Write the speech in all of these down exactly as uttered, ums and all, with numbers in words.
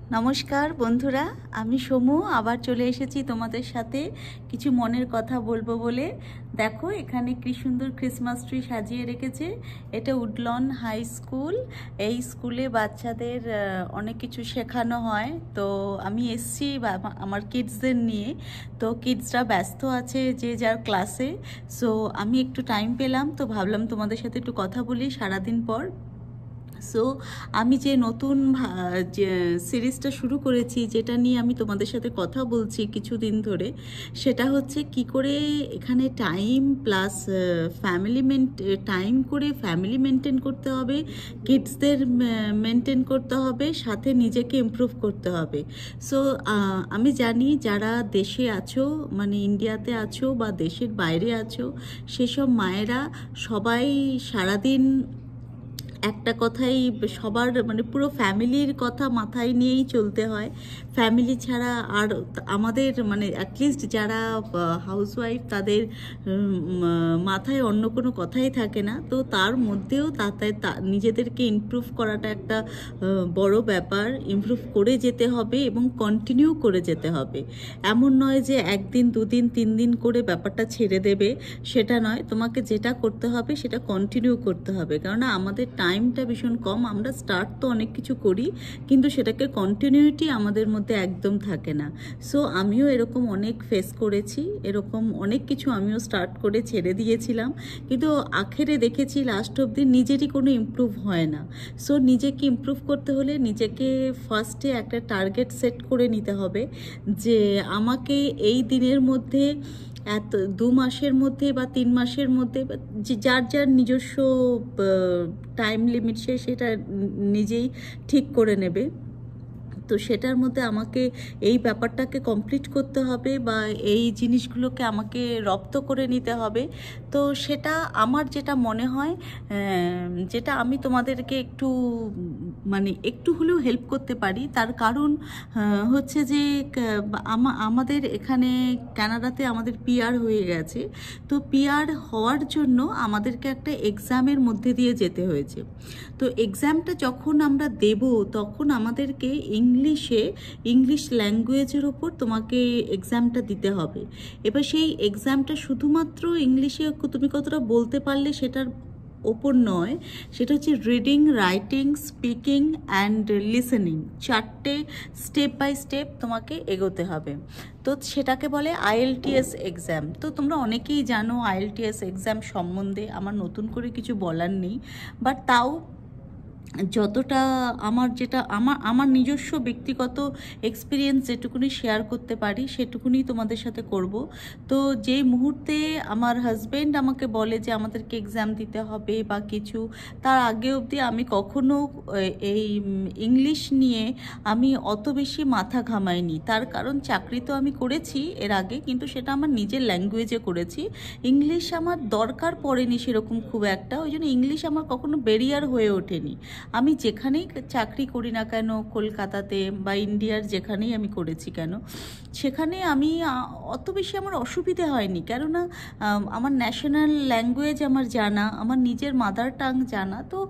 নমস্কার বন্ধুরা, আমি সমু আবার চলে এসেছি তোমাদের সাথে কিছু মনের কথা বলবো বলে। দেখো এখানে কি সুন্দর ক্রিসমাস ট্রি সাজিয়ে রেখেছে। এটা উডলন হাই স্কুল। এই স্কুলে বাচ্চাদের অনেক কিছু শেখানো হয়। তো আমি এসছি আমার কিডসদের নিয়ে। তো কিডসরা ব্যস্ত আছে যে যার ক্লাসে। সো আমি একটু টাইম পেলাম, তো ভাবলাম তোমাদের সাথে একটু কথা বলি সারাদিন পর। সো আমি যে নতুন যে সিরিজটা শুরু করেছি, যেটা নিয়ে আমি তোমাদের সাথে কথা বলছি কিছুদিন ধরে, সেটা হচ্ছে কি করে এখানে টাইম প্লাস ফ্যামিলি টাইম করে ফ্যামিলি মেনটেন করতে হবে, কিডসদের মেনটেন করতে হবে, সাথে নিজেকে ইমপ্রুভ করতে হবে। সো আমি জানি যারা দেশে আছো, মানে ইন্ডিয়াতে আছো বা দেশের বাইরে আছো, সেসব মায়েরা সবাই সারাদিন একটা কথাই সবার মানে পুরো ফ্যামিলির কথা মাথায় নিয়েই চলতে হয়। ফ্যামিলি ছাড়া আর আমাদের মানে অ্যাটলিস্ট যারা হাউসওয়াইফ, তাদের মাথায় অন্য কোনো কথাই থাকে না। তো তার মধ্যেও তাতে নিজেদেরকে ইমপ্রুভ করাটা একটা বড় ব্যাপার। ইমপ্রুভ করে যেতে হবে এবং কন্টিনিউ করে যেতে হবে। এমন নয় যে একদিন দুদিন তিন দিন করে ব্যাপারটা ছেড়ে দেবে, সেটা নয়। তোমাকে যেটা করতে হবে সেটা কন্টিনিউ করতে হবে, কেননা আমাদের টাইমটা ভীষণ কম। আমরা স্টার্ট তো অনেক কিছু করি, কিন্তু সেটাকে কন্টিনিউটি আমাদের মধ্যে একদম থাকে না। সো আমিও এরকম অনেক ফেস করেছি, এরকম অনেক কিছু আমিও স্টার্ট করে ছেড়ে দিয়েছিলাম, কিন্তু আখেরে দেখেছি লাস্ট অবধি নিজেরই কোনো ইমপ্রুভ হয় না। সো নিজেকে ইমপ্রুভ করতে হলে নিজেকে ফার্স্টে একটা টার্গেট সেট করে নিতে হবে যে আমাকে এই দিনের মধ্যে, এত দু মাসের মধ্যে বা তিন মাসের মধ্যে, যার যার নিজস্ব টাইম লিমিট সে সেটা নিজেই ঠিক করে নেবে। তো সেটার মধ্যে আমাকে এই ব্যাপারটাকে কমপ্লিট করতে হবে বা এই জিনিসগুলোকে আমাকে রপ্ত করে নিতে হবে। তো সেটা আমার যেটা মনে হয়, যেটা আমি তোমাদেরকে একটু মানে একটু হলেও হেল্প করতে পারি, তার কারণ হচ্ছে যে আমাদের এখানে কানাডাতে আমাদের পিআর হয়ে গেছে। তো পিআর হওয়ার জন্য আমাদেরকে একটা এক্সামের মধ্যে দিয়ে যেতে হয়েছে। তো এক্সামটা যখন আমরা দেব, তখন আমাদেরকে ইংলিশে ইংলিশ ল্যাঙ্গুয়েজের ওপর তোমাকে এক্সামটা দিতে হবে। এবার সেই এক্সামটা শুধুমাত্র ইংলিশে তুমি কতটা বলতে পারলে সেটার ওপর নয়, সেটা হচ্ছে reading, writing, speaking and listening. চারটে স্টেপ বাই স্টেপ তোমাকে এগোতে হবে। তো সেটাকে বলে আইএলটিএস এক্সাম। তো তোমরা অনেকেই জানো আইএলটিএস এক্সাম সম্বন্ধে, আমার নতুন করে কিছু বলার নেই। বাট তাও যতটা আমার যেটা আমার আমার নিজস্ব ব্যক্তিগত এক্সপিরিয়েন্স যেটুকুনি শেয়ার করতে পারি সেটুকুনি তোমাদের সাথে করব। তো যেই মুহূর্তে আমার হাজব্যান্ড আমাকে বলে যে আমাদেরকে এক্সাম দিতে হবে বা কিছু, তার আগে অবধি আমি কখনো এই ইংলিশ নিয়ে আমি অত বেশি মাথা ঘামাইনি। তার কারণ চাকরি তো আমি করেছি এর আগে, কিন্তু সেটা আমার নিজের ল্যাঙ্গুয়েজে করেছি। ইংলিশ আমার দরকার পড়েনি সেরকম খুব একটা, ওই জন্য ইংলিশ আমার কখনো ব্যারিয়ার হয়ে ওঠেনি। আমি যেখানেই চাকরি করি না কেন, কলকাতাতে বা ইন্ডিয়ার যেখানেই আমি করেছি কেন, সেখানে আমি অত বেশি আমার অসুবিধে হয়নি, কেননা আমার ন্যাশনাল ল্যাঙ্গুয়েজ আমার জানা, আমার নিজের মাদার টাং জানা। তো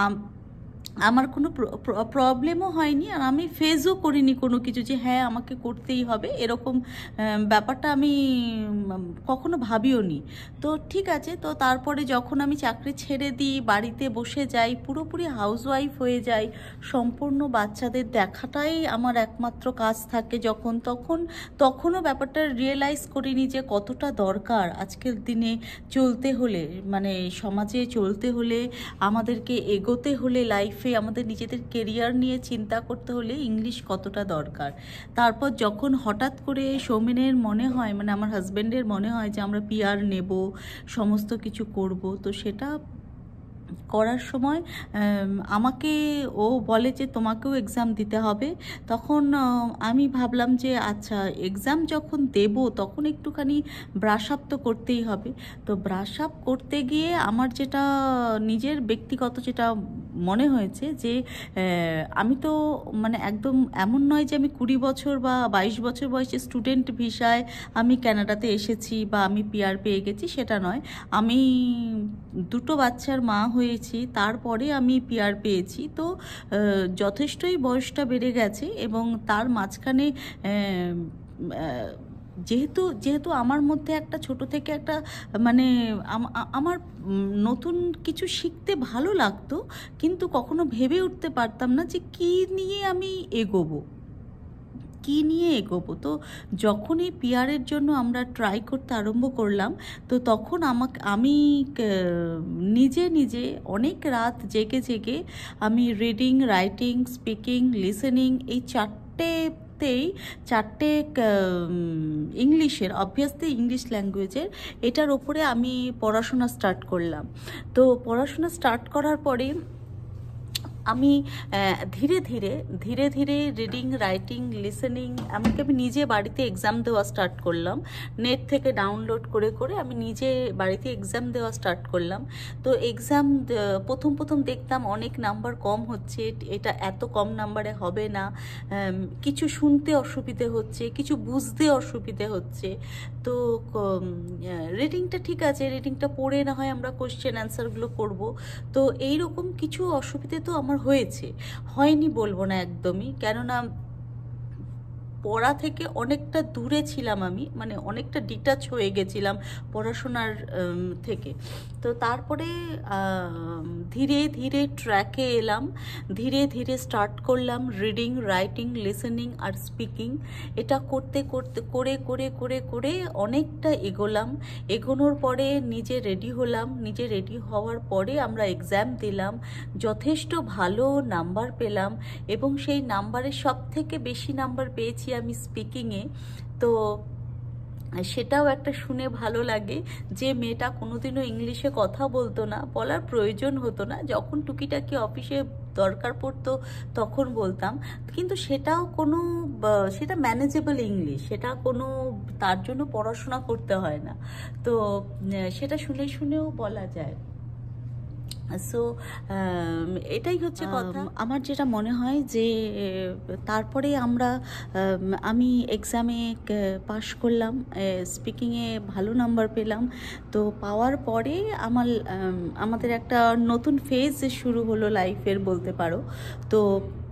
আমার কোনো প্রবলেমও হয়নি, আর আমি ফেসও করিনি কোনো কিছু যে হ্যাঁ আমাকে করতেই হবে, এরকম ব্যাপারটা আমি কখনো ভাবিও নি। তো ঠিক আছে। তো তারপরে যখন আমি চাকরি ছেড়ে দিই, বাড়িতে বসে যাই, পুরোপুরি হাউসওয়াইফ হয়ে যাই, সম্পূর্ণ বাচ্চাদের দেখাটাই আমার একমাত্র কাজ থাকে যখন তখন, তখনও ব্যাপারটা রিয়েলাইজ করিনি যে কতটা দরকার আজকের দিনে চলতে হলে, মানে সমাজে চলতে হলে, আমাদেরকে এগোতে হলে, লাইফে আমাদের নিজেদের কেরিয়ার নিয়ে চিন্তা করতে হলে ইংলিশ কতটা দরকার। তারপর যখন হঠাৎ করে সৌমেনের মনে হয়, মানে আমার হাজব্যান্ডের মনে হয় যে আমরা পিআর নেব, সমস্ত কিছু করব, তো সেটা করার সময় আমাকে ও বলে যে তোমাকেও এক্সাম দিতে হবে। তখন আমি ভাবলাম যে আচ্ছা এক্সাম যখন দেব তখন একটুখানি ব্রাশ আপ তো করতেই হবে। তো ব্রাশ আপ করতে গিয়ে আমার যেটা নিজের ব্যক্তিগত যেটা মনে হয়েছে যে আমি তো মানে একদম এমন নয় যে আমি কুড়ি বছর বা বাইশ বছর বয়সে স্টুডেন্ট ভিসায় আমি কানাডাতে এসেছি বা আমি পিআর পেয়ে গেছি, সেটা নয়। আমি দুটো বাচ্চার মা হয়েছি, তারপরে আমি পিআর পেয়েছি। তো যথেষ্টই বয়সটা বেড়ে গেছে এবং তার মাঝখানে যেহেতু যেহেতু আমার মধ্যে একটা ছোট থেকে একটা মানে আমার নতুন কিছু শিখতে ভালো লাগতো, কিন্তু কখনো ভেবে উঠতে পারতাম না যে কী নিয়ে আমি এগোবো, কী নিয়ে এগোবো। তো যখন এই পিআরের জন্য আমরা ট্রাই করতে আরম্ভ করলাম, তো তখন আমাকে আমি নিজে নিজে অনেক রাত জেগে জেগে আমি রিডিং, রাইটিং, স্পিকিং, লিসেনিং এই চারটে চারটে ইংলিশের, অবভিয়াসলি ইংলিশ ল্যাঙ্গুয়েজের, এটার ওপরে আমি পড়াশোনা স্টার্ট করলাম। তো পড়াশোনা স্টার্ট করার পরে আমি ধীরে ধীরে ধীরে ধীরে রিডিং, রাইটিং, লিসেনিং, এমনকি আমি নিজে বাড়িতে এক্সাম দেওয়া স্টার্ট করলাম। নেট থেকে ডাউনলোড করে করে আমি নিজে বাড়িতে এক্সাম দেওয়া স্টার্ট করলাম। তো এক্সাম প্রথম প্রথম দেখতাম অনেক নাম্বার কম হচ্ছে, এটা এত কম নাম্বারে হবে না, কিছু শুনতে অসুবিধে হচ্ছে, কিছু বুঝতে অসুবিধে হচ্ছে। তো রিডিংটা ঠিক আছে, রিডিংটা পড়ে না হয় আমরা কোশ্চেন অ্যান্সারগুলো করব। তো এইরকম কিছু অসুবিধে তো আমার হয়েছে, হয়নি বলবো না একদমই, কেননা পড়া থেকে অনেকটা দূরে ছিলাম আমি, মানে অনেকটা ডিটাচ হয়ে গেছিলাম পড়াশোনার থেকে। তো তারপরে ধীরে ধীরে ট্র্যাকে এলাম, ধীরে ধীরে স্টার্ট করলাম রিডিং, রাইটিং, লিসেনিং আর স্পিকিং। এটা করতে করতে করে করে করে করে অনেকটা এগোলাম। এগোনোর পরে নিজে রেডি হলাম, নিজে রেডি হওয়ার পরে আমরা এক্সাম দিলাম, যথেষ্ট ভালো নাম্বার পেলাম এবং সেই নাম্বারের সব থেকে বেশি নাম্বার পেয়েছি আমি স্পিকিংয়ে। তো সেটাও একটা শুনে ভালো লাগে যে মেয়েটা কোনোদিনও ইংলিশে কথা বলতো না, বলার প্রয়োজন হতো না, যখন টুকিটাকি অফিসে দরকার পড়তো তখন বলতাম, কিন্তু সেটাও কোনো সেটা ম্যানেজেবল ইংলিশ, সেটা কোনো তার জন্য পড়াশোনা করতে হয় না। তো সেটা শুনে শুনেও বলা যায়। সো এটাই হচ্ছে কথা। আমার যেটা মনে হয় যে তারপরে আমরা আমি এক্সামে পাশ করলাম, স্পিকিংয়ে ভালো নাম্বার পেলাম। তো পাওয়ার পরে আমার আমাদের একটা নতুন ফেজ শুরু হলো লাইফের বলতে পারো। তো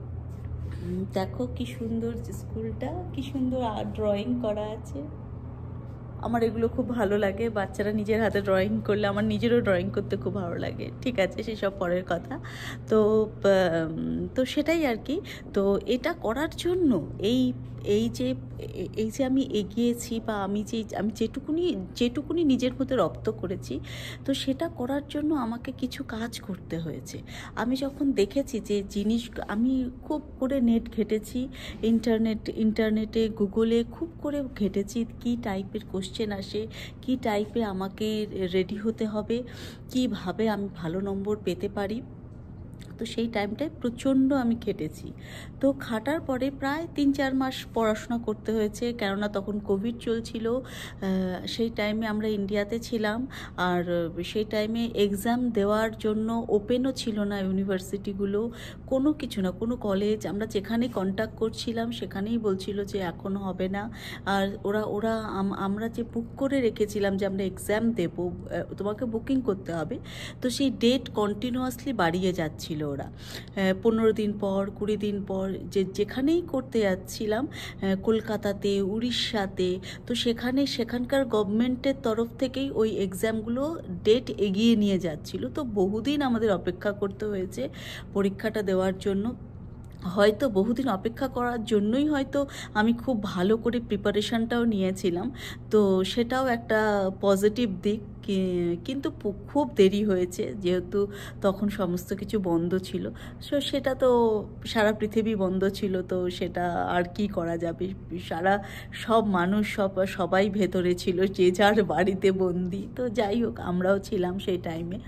দেখো কি সুন্দর স্কুলটা, কি সুন্দর আর্ট ড্রয়িং করা আছে, আমার এগুলো খুব ভালো লাগে। বাচ্চারা নিজের হাতে ড্রয়িং করলে আমার নিজেরও ড্রয়িং করতে খুব ভালো লাগে। ঠিক আছে, সেসব পরের কথা। তো তো সেটাই আর কি। তো এটা করার জন্য এই এই যে এই যে আমি এগিয়েছি বা আমি যে আমি যেটুকুনি যেটুকুনি নিজের মধ্যে রপ্ত করেছি, তো সেটা করার জন্য আমাকে কিছু কাজ করতে হয়েছে। আমি যখন দেখেছি যে জিনিস, আমি খুব করে নেট ঘেটেছি, ইন্টারনেট ইন্টারনেটে গুগলে খুব করে ঘেটেছি কী টাইপের কোশ্চেন আসে, কী টাইপে আমাকে রেডি হতে হবে, কিভাবে আমি ভালো নম্বর পেতে পারি। তো সেই টাইমটায় প্রচণ্ড আমি খেটেছি। তো খাটার পরে প্রায় তিন চার মাস পড়াশোনা করতে হয়েছে, কেননা তখন কোভিড চলছিল। সেই টাইমে আমরা ইন্ডিয়াতে ছিলাম, আর সেই টাইমে এক্সাম দেওয়ার জন্য ওপেনও ছিল না ইউনিভার্সিটিগুলো, কোনো কিছু না, কোনো কলেজ। আমরা যেখানে কন্ট্যাক্ট করছিলাম সেখানেই বলছিল যে এখন হবে না। আর ওরা ওরা আমরা যে বুক করে রেখেছিলাম যে আমরা এক্সাম দেবো, তোমাকে বুকিং করতে হবে, তো সেই ডেট কন্টিনিউয়াসলি বাড়িয়ে যাচ্ছিল ওরা। পনেরো দিন পর, কুড়ি দিন পর, যে যেখানেই করতে যাচ্ছিলাম, কলকাতাতে, উড়িষ্যাতে, তো সেখানে সেখানকার গভর্নমেন্টের তরফ থেকেই ওই এক্সামগুলো ডেট এগিয়ে নিয়ে যাচ্ছিল। তো বহুদিন আমাদের অপেক্ষা করতে হয়েছে পরীক্ষাটা দেওয়ার জন্য। হয়তো বহুদিন অপেক্ষা করার জন্যই হয়তো আমি খুব ভালো করে প্রিপারেশানটাও নিয়েছিলাম, তো সেটাও একটা পজিটিভ দিক। কিন্তু খুব দেরি হয়েছে, যেহেতু তখন সমস্ত কিছু বন্ধ ছিল। সো সেটা তো সারা পৃথিবী বন্ধ ছিল, তো সেটা আর কি করা যাবে, সারা সব মানুষ সব সবাই ভেতরে ছিল, যে যার বাড়িতে বন্দি। তো যাই হোক, আমরাও ছিলাম সেই টাইমে।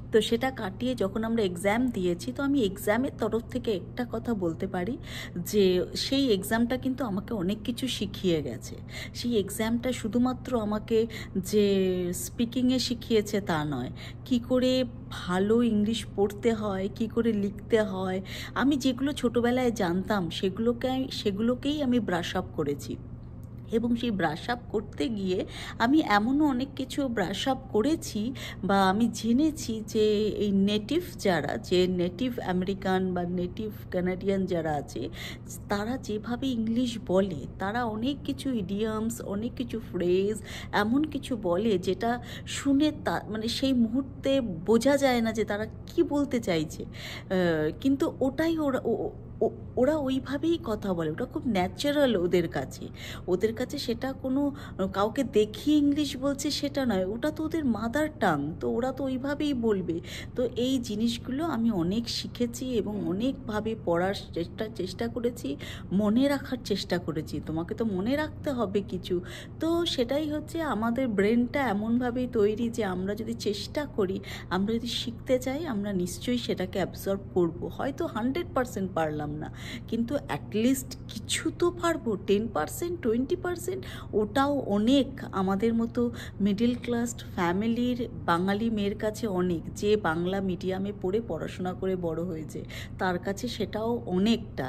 তো সেটা কাটিয়ে যখন আমরা এক্সাম দিয়েছি, তো আমি এক্সামের তরফ থেকে একটা কথা বলতে পারি যে সেই এক্সামটা কিন্তু আমাকে অনেক কিছু শিখিয়ে গেছে। সেই এক্সামটা শুধুমাত্র আমাকে যে স্পিকিংয়ে শিখিয়েছে তা নয়, কি করে ভালো ইংলিশ পড়তে হয়, কি করে লিখতে হয়, আমি যেগুলো ছোটোবেলায় জানতাম সেগুলোকে সেগুলোকেই আমি ব্রাশ আপ করেছি। এবং সেই ব্রাশ আপ করতে গিয়ে আমি এমনও অনেক কিছু ব্রাশ আপ করেছি বা আমি জেনেছি যে এই নেটিভ যারা, যে নেটিভ আমেরিকান বা নেটিভ কানাডিয়ান যারা আছে, তারা যেভাবে ইংলিশ বলে, তারা অনেক কিছু ইডিয়ামস, অনেক কিছু ফ্রেজ, এমন কিছু বলে যেটা শুনে তা মানে সেই মুহূর্তে বোঝা যায় না যে তারা কি বলতে চাইছে, কিন্তু ওটাই ওরা ওরা ওইভাবেই কথা বলে, ওটা খুব ন্যাচারাল ওদের কাছে। ওদের কাছে সেটা কোনো কাউকে দেখিয়ে ইংলিশ বলছে সেটা নয়, ওটা তো ওদের মাদার টাং, তো ওরা তো ওইভাবেই বলবে। তো এই জিনিসগুলো আমি অনেক শিখেছি এবং অনেকভাবে পড়ার চেষ্টা চেষ্টা করেছি, মনে রাখার চেষ্টা করেছি। তোমাকে তো মনে রাখতে হবে কিছু, তো সেটাই হচ্ছে আমাদের ব্রেনটা এমনভাবেই তৈরি যে আমরা যদি চেষ্টা করি, আমরা যদি শিখতে চাই, আমরা নিশ্চয়ই সেটাকে অ্যাবজর্ব করব। হয়তো হান্ড্রেড পারসেন্ট পারলাম না, কিন্তু অ্যাটলিস্ট কিছু তো পারবো। টেন পার্সেন্ট টোয়েন্টি পার্সেন্ট ওটাও অনেক আমাদের মতো মিডল ক্লাস ফ্যামিলির বাঙালি মেয়ের কাছে অনেক, যে বাংলা মিডিয়ামে পড়ে পড়াশোনা করে বড় হয়েছে, তার কাছে সেটাও অনেকটা।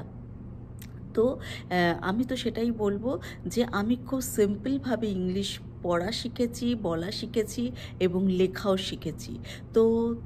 তো আমি তো সেটাই বলবো যে আমি খুব সিম্পলভাবে ইংলিশ পড়া শিখেছি, বলা শিখেছি এবং লেখাও শিখেছি। তো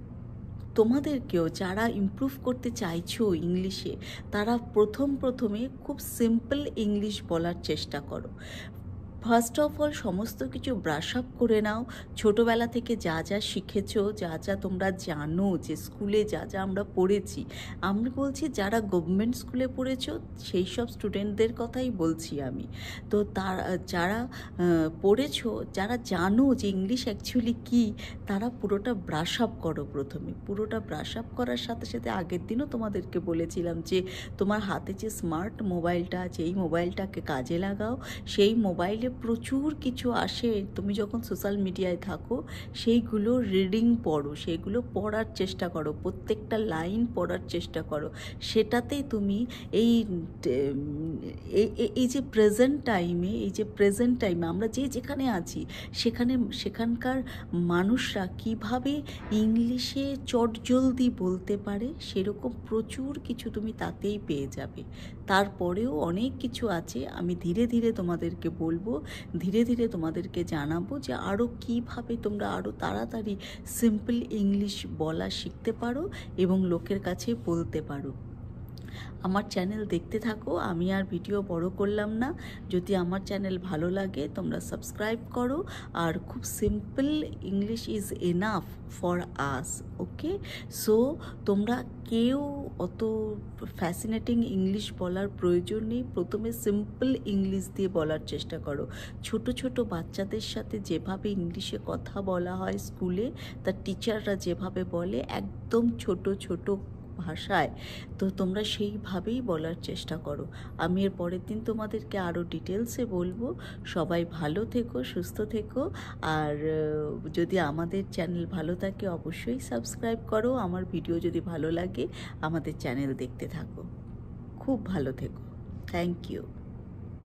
তোমাদেরকেও যারা ইমপ্রুভ করতে চাইছো ইংলিশে, তারা প্রথম প্রথমে খুব সিম্পল ইংলিশ বলার চেষ্টা করো। ফার্স্ট অফ অল সমস্ত কিছু ব্রাশ আপ করে নাও। ছোটোবেলা থেকে যা যা শিখেছো, যা যা তোমরা জানো, যে স্কুলে যা যা আমরা পড়েছি, আমি বলছি যারা গভর্নমেন্ট স্কুলে পড়েছো সেই সব স্টুডেন্টদের কথাই বলছি আমি। তো তার যারা পড়েছো, যারা জানো যে ইংলিশ অ্যাকচুয়ালি কী, তারা পুরোটা ব্রাশ আপ করো প্রথমে। পুরোটা ব্রাশ আপ করার সাথে সাথে আগের দিনও তোমাদেরকে বলেছিলাম যে তোমার হাতে যে স্মার্ট মোবাইলটা আছে, এই মোবাইলটাকে কাজে লাগাও। সেই মোবাইলে প্রচুর কিছু আসে, তুমি যখন সোশ্যাল মিডিয়ায় থাকো সেইগুলো রিডিং পড়ো, সেইগুলো পড়ার চেষ্টা করো, প্রত্যেকটা লাইন পড়ার চেষ্টা করো। সেটাতেই তুমি এই এই যে প্রেজেন্ট টাইমে, এই যে প্রেজেন্ট টাইমে আমরা যে যেখানে আছি, সেখানে সেখানকার মানুষরা কিভাবে ইংলিশে চটজলদি বলতে পারে, সেরকম প্রচুর কিছু তুমি তাতেই পেয়ে যাবে। তারপরেও অনেক কিছু আছে, আমি ধীরে ধীরে তোমাদেরকে বলবো, ধীরে ধীরে তোমাদেরকে জানাবো যে আরও কীভাবে তোমরা আরও তাড়াতাড়ি সিম্পল ইংলিশ বলা শিখতে পারো এবং লোকের কাছে বলতে পারো। আমার চ্যানেল দেখতে থাকো, আমি আর ভিডিও বড় করলাম না। যদি আমার চ্যানেল ভালো লাগে তোমরা সাবস্ক্রাইব করো। আর খুব simple English is enough for us, okay? So তোমরা কেউ অত ফ্যাসিনেটিং ইংলিশ বলার প্রয়োজন নেই। প্রথমে সিম্পল ইংলিশ দিয়ে বলার চেষ্টা করো। ছোট ছোট বাচ্চাদের সাথে যেভাবে ইংলিশে কথা বলা হয় স্কুলে, তার টিচাররা যেভাবে বলে একদম ছোট ছোট ভাষায়, তো তোমরা সেইভাবেই বলার চেষ্টা করো। আমি এর পরের দিন তোমাদেরকে আরও ডিটেলসে বলবো। সবাই ভালো থেকো, সুস্থ থেকো। আর যদি আমাদের চ্যানেল ভালো থাকে অবশ্যই সাবস্ক্রাইব করো। আমার ভিডিও যদি ভালো লাগে আমাদের চ্যানেল দেখতে থাকো। খুব ভালো থেকো। Thank you.